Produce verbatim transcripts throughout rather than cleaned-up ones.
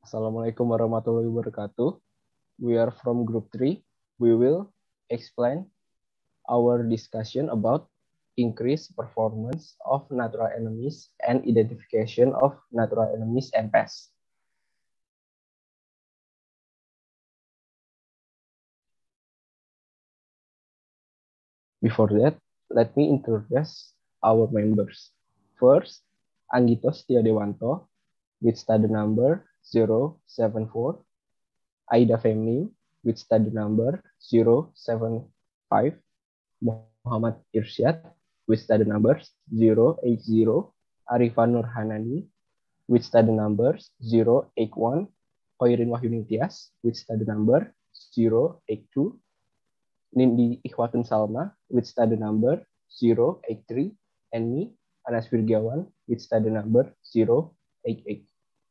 Assalamualaikum warahmatullahi wabarakatuh. We are from group three. We will explain our discussion about increased performance of natural enemies and identification of natural enemies and pests. Before that, let me introduce our members. First, Anggito Setiadewanto with study number zero seven four, Aida Femi with study number zero seven five, Muhammad Irsyad with study numbers zero eight zero, Arifan Nurhanani with study numbers zero eight one, Khairin Wahyuni Tias with study number zero eight two, Nindi Ikhwatun Salma with study number zero eight three, and me, Anas Wirgiawan, with study number zero eight eight.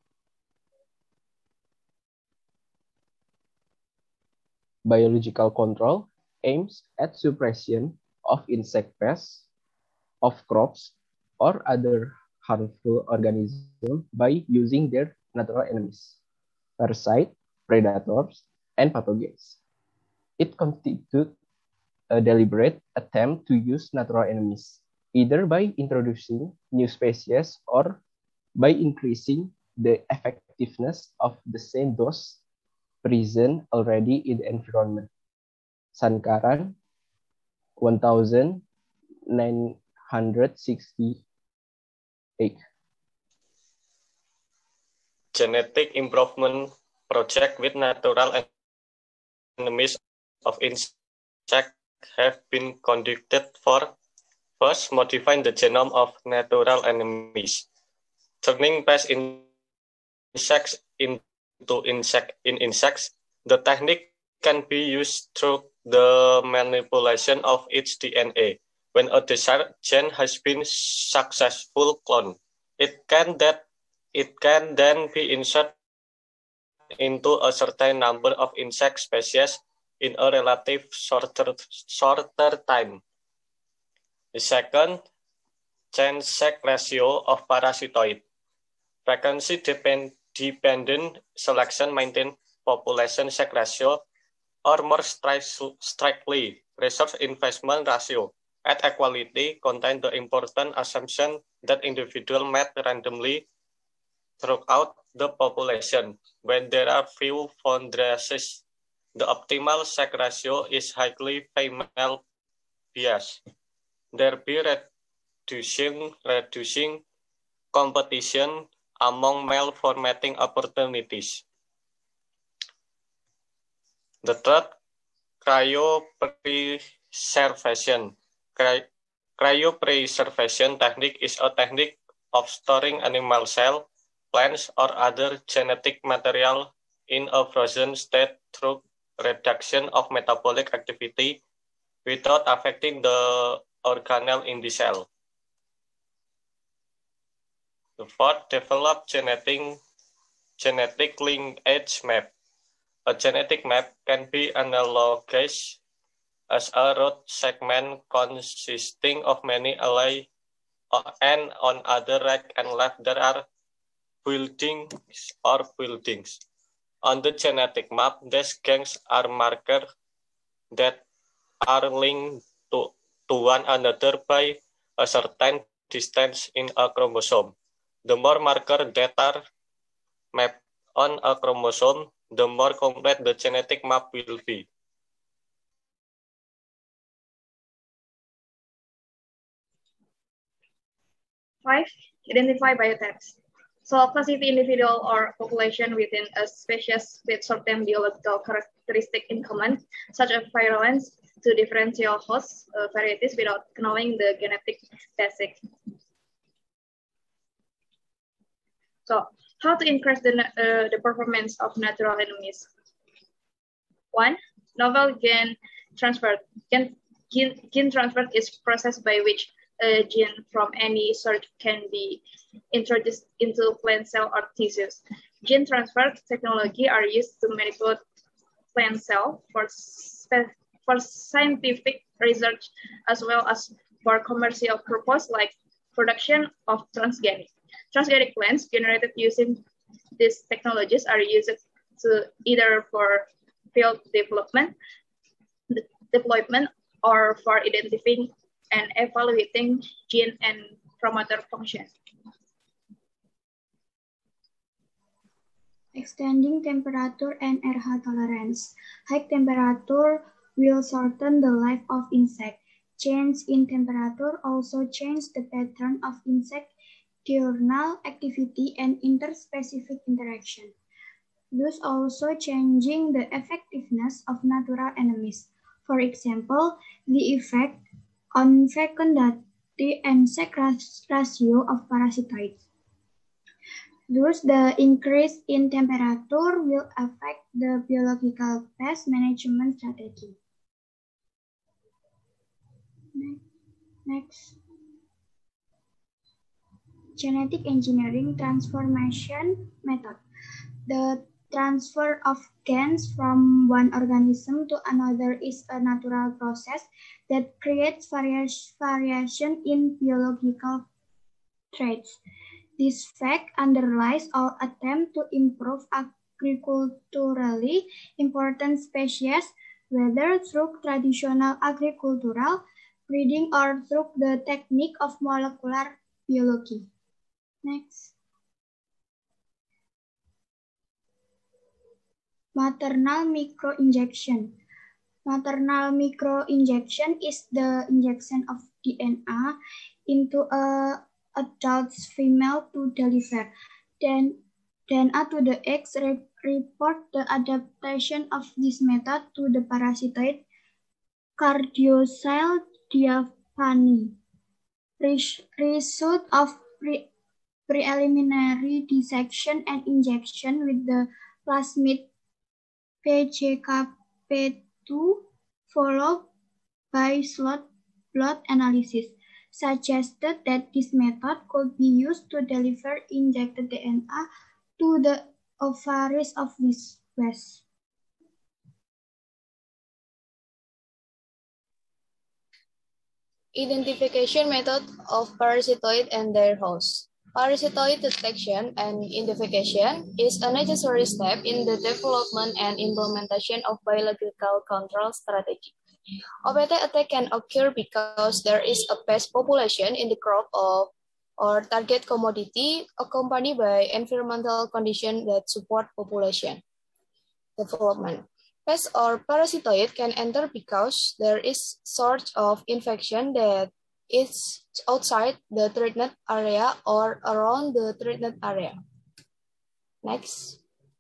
Biological control aims at suppression of insect pests, of crops, or other harmful organisms by using their natural enemies, parasites, predators, and pathogens. It constitutes a deliberate attempt to use natural enemies, either by introducing new species or by increasing the effectiveness of the same those present already in the environment. Sankaran, one thousand nine hundred sixty-eight. Genetic improvement project with natural enemies of insects have been conducted for first modifying the genome of natural enemies, turning pest insects into insect in insects. The technique can be used through the manipulation of its D N A. When a desired gene has been successfully cloned, it can that it can then be inserted into a certain number of insect species in a relative shorter, shorter time. The second, gene-sex ratio of parasitoid. Frequency-dependent selection maintains population sex ratio, or more strictly, resource investment ratio. At equality contains the important assumption that individuals mate randomly throughout the population. When there are few fundraisers, the optimal sex ratio is highly female bias, thereby reducing, reducing competition among male for mating opportunities. The third, cryopreservation. Cry cryopreservation technique is a technique of storing animal cell, plants, or other genetic material in a frozen state through reduction of metabolic activity without affecting the organelle in the cell. The fourth, develop genetic, genetic linkage map. A genetic map can be analogous as a road segment consisting of many alleys, and on other right and left there are buildings or buildings. On the genetic map, these gangs are markers that are linked to, to one another by a certain distance in a chromosome. The more markers that are mapped on a chromosome, the more complete the genetic map will be. Five, identify biotypes. So classify individual or population within a species with certain biological characteristic in common, such as virulence, to differential host uh, varieties without knowing the genetic basic. So how to increase the, uh, the performance of natural enemies? One, novel gene transfer. Gene, gene, gene transfer is process by which a gene from any sort can be introduced into plant cell or tissues. Gene transfer technology are used to manipulate plant cell for, for scientific research as well as for commercial purpose like production of transgenic. Transgenic plants generated using These technologies are used to either for field development, deployment, or for identifying and evaluating gene and promoter function. Extending temperature and R H tolerance. High temperature will shorten the life of insect. Change in temperature also change the pattern of insect diurnal activity and interspecific interaction, thus also changing the effectiveness of natural enemies. For example, the effect on fecundity and sex ratio of parasitoids. Thus, the increase in temperature will affect the biological pest management strategy. Next. Genetic engineering transformation method. The transfer of genes from one organism to another is a natural process that creates variation in biological traits. This fact underlies all attempts to improve agriculturally important species, whether through traditional agricultural breeding or through the technique of molecular biology. Next. Maternal microinjection. Maternal microinjection is the injection of D N A into a adult female to deliver then D N A to the eggs. Report the adaptation of this method to the parasitoid Cardiocele diaphani. Result of pre preliminary dissection and injection with the plasmid P J K P two followed by slot blood analysis suggested that this method could be used to deliver injected D N A to the ovaries of these wasps. Identification method of parasitoid and their hosts. Parasitoid detection and identification is a necessary step in the development and implementation of biological control strategy. O P T attack can occur because there is a pest population in the crop of or target commodity accompanied by environmental conditions that support population development. Pest or parasitoid can enter because there is source of infection that is outside the threatened area or around the threatened area. Next.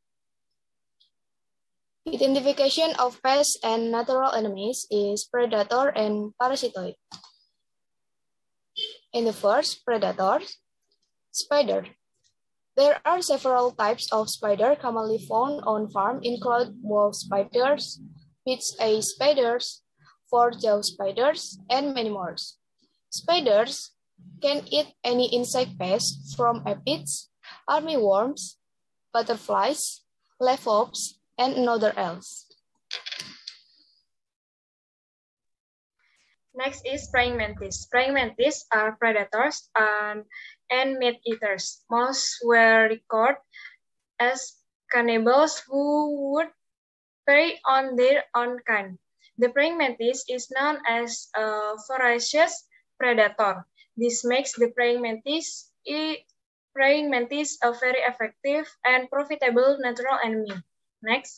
Identification of pests and natural enemies is predator and parasitoid. In the first, predator, spider. There are several types of spider commonly found on farm, include wolf spiders, pitch-eye spiders, four-jaw spiders, and many more. Spiders can eat any insect pest from aphids, armyworms, butterflies, larvae, and another else. Next is praying mantis. Praying mantis are predators and, and meat eaters. Most were recorded as cannibals who would prey on their own kind. The praying mantis is known as a voracious predator. This makes the praying mantis, praying mantis a very effective and profitable natural enemy. Next.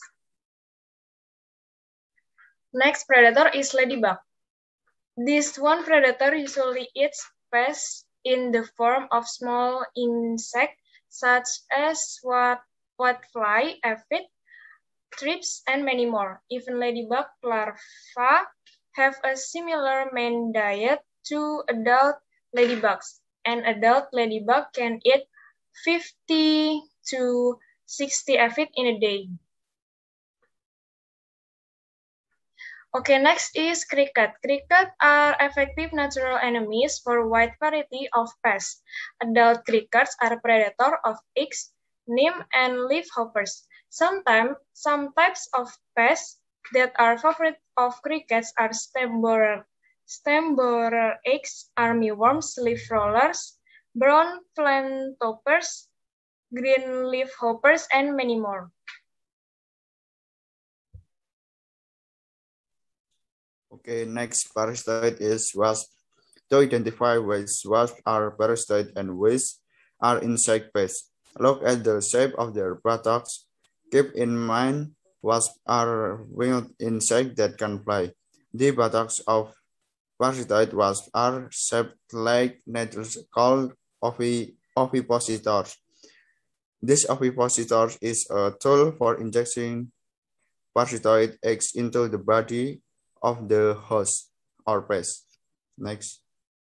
Next predator is ladybug. This one predator usually eats pests in the form of small insects such as whitefly, aphid, thrips, and many more. Even ladybug larvae have a similar main diet to adult ladybugs. An adult ladybug can eat fifty to sixty aphid in a day. Okay, next is cricket. Cricket are effective natural enemies for a wide variety of pests. Adult crickets are predators of eggs, nymph, and leafhoppers. Sometimes, some types of pests that are favorite of crickets are stem borer, stem borer eggs, armyworms, leaf rollers, brown flantoppers, green leaf hoppers, and many more. Okay, next parasite is wasp. To identify which wasps are parasite and which are insect pests, look at the shape of their buttocks. Keep in mind, wasps are winged insects that can fly. The buttocks of parasite wasps are shaped like nettles called ovi ovipositors. This ovipositor is a tool for injecting parasitoid eggs into the body of the host or pest. Next.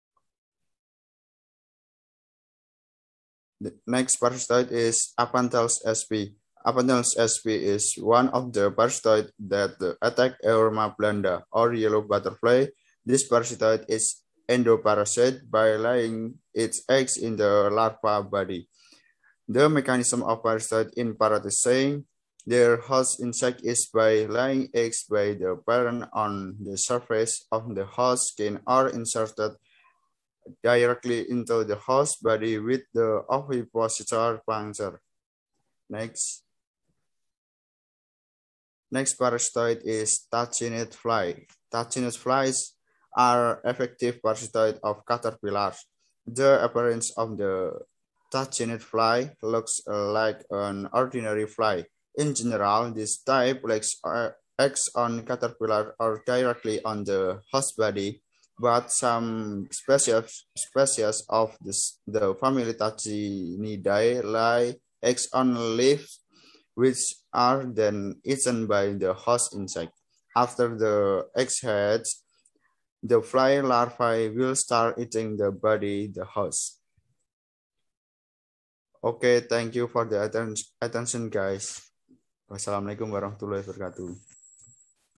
The next parasite is Aphanthales sp. Aphanthales sp is one of the parasites that attack Euroma blanda or yellow butterfly. This parasite is endoparasite by laying its eggs in the larva body. The mechanism of parasite in parasitising their host insect is by laying eggs by the parent on the surface of the host skin or inserted directly into the host body with the ovipositor puncture. Next. Next parasite is tachinid fly. Tachinid flies are effective parasite of caterpillars. The appearance of the tachinid fly looks like an ordinary fly. In general, this type lays eggs on caterpillar or directly on the host body, but some species, species of this, the family Tachinidae lay eggs on leaves, which are then eaten by the host insect. After the eggs hatch, the fly larvae will start eating the body, the host. Okay, thank you for the atten attention, guys. Wassalamualaikum warahmatullahi wabarakatuh.